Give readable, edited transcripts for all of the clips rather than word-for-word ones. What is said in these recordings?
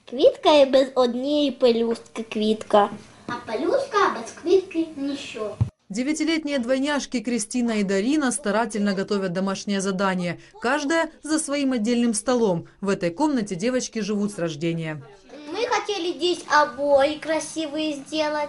Квітка і без однієї пелюстки квітка. А пелюстка без квітки ніщо. Девятилетние двойняшки Кристина и Дарина старательно готовят домашнее задание. Каждая за своим отдельным столом. В этой комнате девочки живут с рождения. Мы хотели здесь обои красивые сделать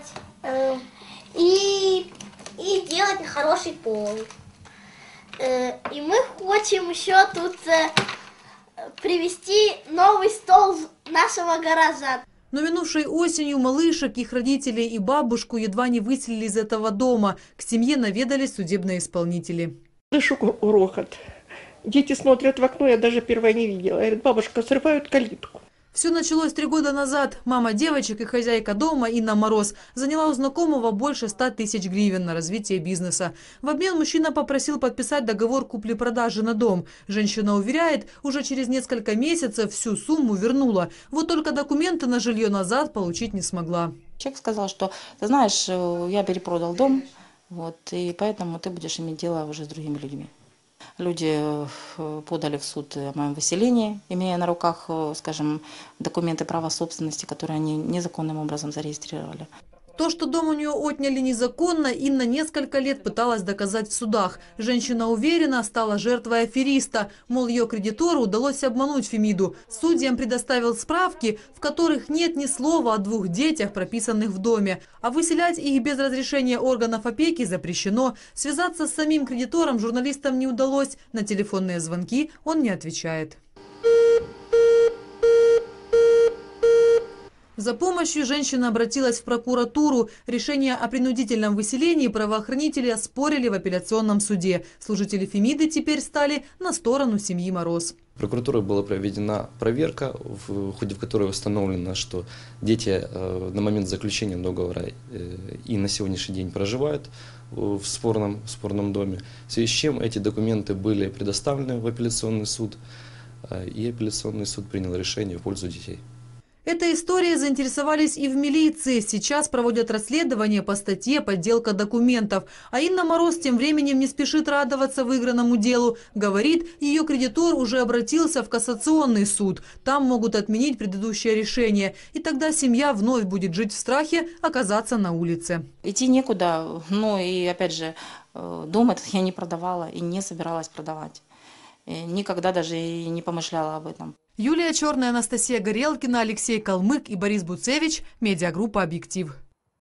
и сделать хороший пол. И мы хотим еще тут привезти новый стол нашего гаража. Но минувшей осенью малышек, их родителей и бабушку едва не выселили из этого дома. К семье наведались судебные исполнители. Слышу грохот. Дети смотрят в окно, я даже первая не видела. Говорят, бабушка, срывают калитку. Все началось 3 года назад. Мама девочек и хозяйка дома Инна Мороз заняла у знакомого больше 100 тысяч гривен на развитие бизнеса. В обмен мужчина попросил подписать договор купли-продажи на дом. Женщина уверяет, уже через несколько месяцев всю сумму вернула. Вот только документы на жилье назад получить не смогла. Человек сказал, что, ты знаешь, я перепродал дом, и поэтому ты будешь иметь дело уже с другими людьми. Люди подали в суд о моем выселении, имея на руках, скажем, документы права собственности, которые они незаконным образом зарегистрировали. То, что дом у нее отняли незаконно, Инна несколько лет пыталась доказать в судах. Женщина уверена, стала жертвой афериста. Мол, ее кредитору удалось обмануть Фемиду. Судьям предоставил справки, в которых нет ни слова о 2 детях, прописанных в доме. А выселять их без разрешения органов опеки запрещено. Связаться с самим кредитором журналистам не удалось. На телефонные звонки он не отвечает. За помощью женщина обратилась в прокуратуру. Решение о принудительном выселении правоохранители оспорили в апелляционном суде. Служители Фемиды теперь стали на сторону семьи Мороз. Прокуратурой была проведена проверка, в ходе которой установлено, что дети на момент заключения договора и на сегодняшний день проживают в спорном доме. В связи с чем эти документы были предоставлены в апелляционный суд, и апелляционный суд принял решение в пользу детей. Этой историей заинтересовались и в милиции. Сейчас проводят расследование по статье «Подделка документов». А Инна Мороз тем временем не спешит радоваться выигранному делу. Говорит, ее кредитор уже обратился в кассационный суд. Там могут отменить предыдущее решение. И тогда семья вновь будет жить в страхе оказаться на улице. Идти некуда, и опять же, дом этот я не продавала и не собиралась продавать. Никогда даже и не помышляла об этом. Юлия Черная, Анастасия Горелкина, Алексей Калмык и Борис Буцевич. Медиагруппа «Объектив».